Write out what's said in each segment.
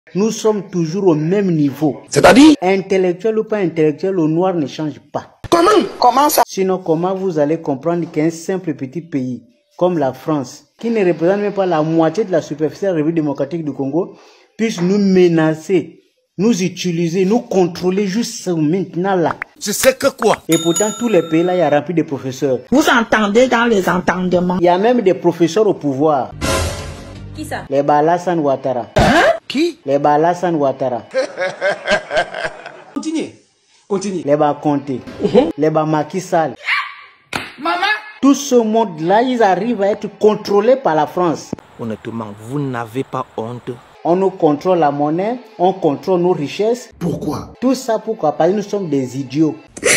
Nous sommes toujours au même niveau. C'est-à-dire? Intellectuel ou pas intellectuel, le noir ne change pas. Comment ça? Sinon, comment vous allez comprendre qu'un simple petit pays comme la France, qui ne représente même pas la moitié de la superficie de la République démocratique du Congo, puisse nous menacer, nous utiliser, nous contrôler juste maintenant là? Je sais que quoi? Et pourtant, tous les pays là, il y a rempli de professeurs. Vous entendez dans les entendements. Il y a même des professeurs au pouvoir. Qui ça? Les Balassane Ouattara. Qui? Les Balassane Ouattara. Continuez. Continue. Les Bakonte. Les Macky Sall. Maman. Tout ce monde-là, ils arrivent à être contrôlés par la France. Honnêtement, vous n'avez pas honte? On nous contrôle la monnaie, on contrôle nos richesses. Pourquoi? Tout ça pourquoi? Parce que nous sommes des idiots.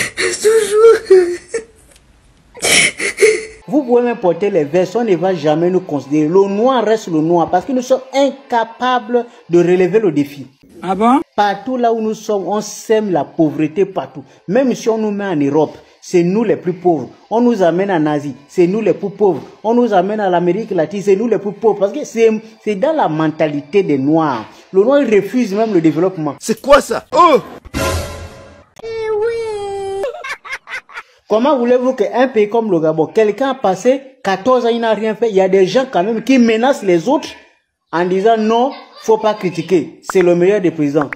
Vous pouvez même porter les vestes, on ne va jamais nous considérer. Le noir reste le noir parce que nous sommes incapables de relever le défi. Ah bon? Partout là où nous sommes, on sème la pauvreté partout. Même si on nous met en Europe, c'est nous les plus pauvres. On nous amène en Asie, c'est nous les plus pauvres. On nous amène à l'Amérique latine, c'est nous les plus pauvres. Parce que c'est dans la mentalité des Noirs. Le Noir il refuse même le développement. C'est quoi ça? Oh! Comment voulez-vous qu'un pays comme le Gabon, quelqu'un a passé 14 ans, il n'a rien fait. Il y a des gens quand même qui menacent les autres en disant non, faut pas critiquer. C'est le meilleur des présidents.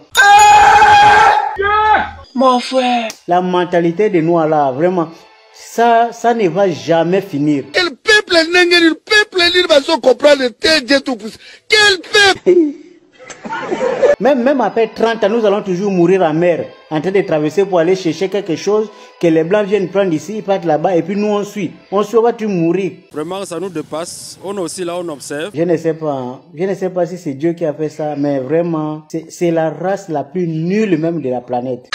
Mon frère. La mentalité des Noirs là, vraiment, ça ne va jamais finir. Quel peuple n'est-ce va se comprendre Dieu tout pousse. Quel peuple? Même après 30 ans, nous allons toujours mourir en mer, en train de traverser pour aller chercher quelque chose que les Blancs viennent prendre ici, ils partent là-bas et puis nous on suit. On va toujours mourir. Vraiment, ça nous dépasse. On est aussi là, on observe. Je ne sais pas si c'est Dieu qui a fait ça, mais vraiment, c'est la race la plus nulle même de la planète.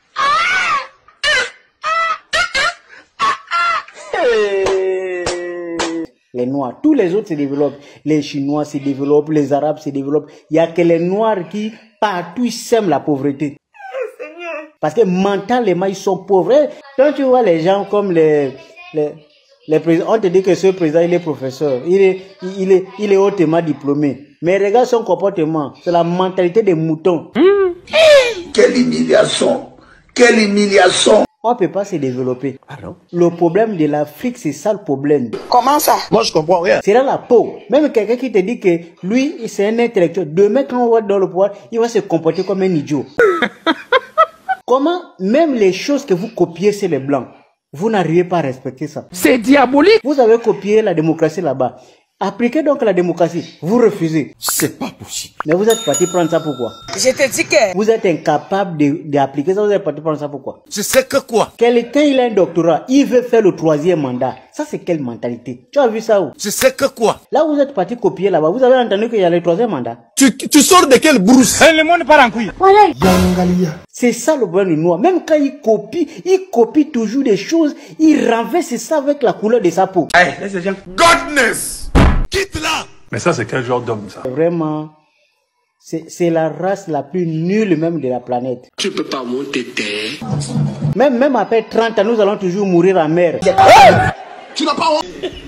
Les Noirs, tous les autres se développent. Les Chinois se développent, les Arabes se développent. Il n'y a que les Noirs qui, partout, ils sèment la pauvreté. Parce que mentalement, ils sont pauvres. Quand tu vois les gens comme les présidents, on te dit que ce président, il est professeur. Il est hautement diplômé. Mais regarde son comportement. C'est la mentalité des moutons. Quelle humiliation! Quelle humiliation! On ne peut pas se développer. Le problème de l'Afrique, c'est ça le problème. Comment ça? Moi, je comprends rien. C'est dans la peau. Même quelqu'un qui te dit que lui, c'est un intellectuel. Demain, quand on va dans le pouvoir, il va se comporter comme un idiot. Comment, même les choses que vous copiez, c'est les Blancs, vous n'arrivez pas à respecter ça. C'est diabolique. Vous avez copié la démocratie là-bas. Appliquez donc la démocratie. Vous refusez. C'est pas possible. Mais vous êtes parti prendre ça pourquoi? Je te dis que... Vous êtes incapable d'appliquer ça, vous êtes parti prendre ça pourquoi? Je sais que quoi? Quelqu'un, il a un doctorat, il veut faire le 3e mandat. Ça, c'est quelle mentalité? Tu as vu ça où? Je sais que quoi? Là où vous êtes parti copier là-bas, vous avez entendu qu'il y a le 3e mandat? Tu sors de quelle brousse? Le monde part en couille. Voilà. C'est ça le problème du noir. Même quand il copie toujours des choses, il renverse ça avec la couleur de sa peau. Hey, laisse les gens. Godness! Quitte là! Mais ça, c'est quel genre d'homme, ça? Vraiment, c'est la race la plus nulle même de la planète. Tu peux pas monter terre. Même après 30 ans, nous allons toujours mourir en mer. Tu n'as pas honte?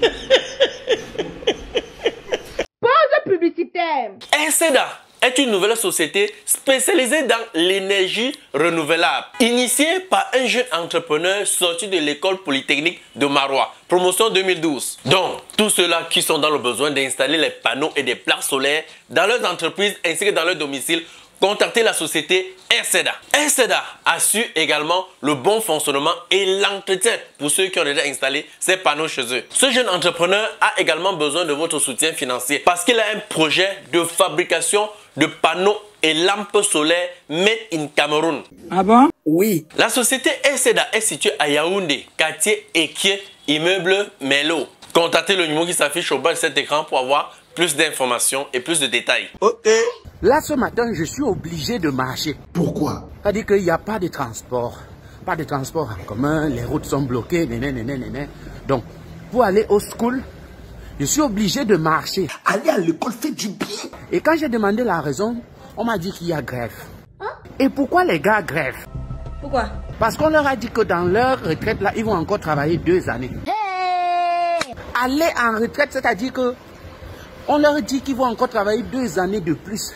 Pause publicitaire. ENSEDA est une nouvelle société spécialisée dans l'énergie renouvelable, initiée par un jeune entrepreneur sorti de l'école polytechnique de Marois, promotion 2012. Donc, tous ceux-là qui sont dans le besoin d'installer les panneaux et des plaques solaires dans leurs entreprises ainsi que dans leur domicile, contactez la société ENSEDA. ENSEDA assure également le bon fonctionnement et l'entretien pour ceux qui ont déjà installé ces panneaux chez eux. Ce jeune entrepreneur a également besoin de votre soutien financier parce qu'il a un projet de fabrication de panneaux et lampes solaires made in Cameroun. Ah bon? Oui. La société ENSEDA est située à Yaoundé, quartier Ekié, immeuble Melo. Contactez le numéro qui s'affiche au bas de cet écran pour avoir plus d'informations et plus de détails. Ok. Là, ce matin, je suis obligé de marcher. Pourquoi? C'est-à-dire qu'il n'y a pas de transport. Pas de transport en commun, les routes sont bloquées, Donc, pour aller au school, je suis obligé de marcher. Aller à l'école fait du bien. Et quand j'ai demandé la raison, on m'a dit qu'il y a grève. Et pourquoi les gars grèvent? Pourquoi? Parce qu'on leur a dit que dans leur retraite, là, ils vont encore travailler 2 années. Aller en retraite, c'est-à-dire que on leur dit qu'ils vont encore travailler 2 années de plus.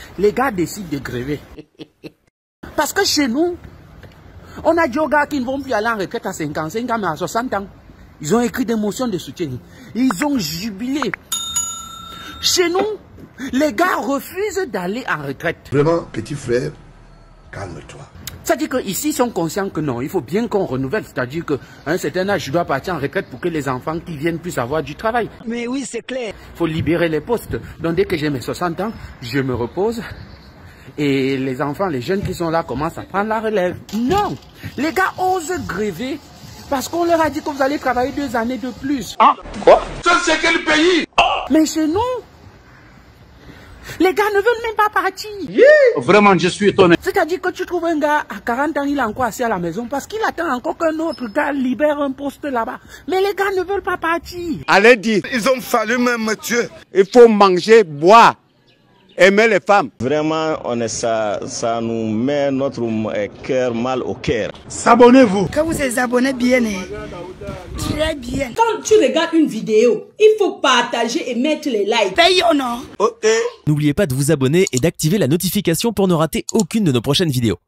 les gars décident de gréver. Parce que chez nous, on a des gars qui ne vont plus aller en retraite à 55 ans, mais à 60 ans. Ils ont écrit des motions de soutien. Ils ont jubilé. Chez nous, les gars refusent d'aller en retraite. Vraiment, petit frère, calme-toi. C'est-à-dire qu'ici, ils sont conscients que non, il faut bien qu'on renouvelle. C'est-à-dire qu'à un certain âge, je dois partir en retraite pour que les enfants qui viennent puissent avoir du travail. Mais oui, c'est clair. Il faut libérer les postes. Donc dès que j'ai mes 60 ans, je me repose. Et les enfants, les jeunes qui sont là commencent à prendre la relève. Non, les gars osent gréver parce qu'on leur a dit que vous allez travailler 2 années de plus. Ah, quoi? Ça, c'est quel pays? Mais chez nous, les gars ne veulent même pas partir. Yeah. Vraiment, je suis étonné. C'est-à-dire que tu trouves un gars à 40 ans, il est encore assis à la maison parce qu'il attend encore qu'un autre gars libère un poste là-bas. Mais les gars ne veulent pas partir. Allez dire, ils ont fallu même me tuer. Il faut manger, boire, aimer les femmes. Vraiment, ça nous met notre cœur mal au cœur. S'abonnez-vous. Quand vous êtes abonnés bien, très bien. Quand tu regardes une vidéo, il faut partager et mettre les likes. Paye ou non? Ok. N'oubliez pas de vous abonner et d'activer la notification pour ne rater aucune de nos prochaines vidéos.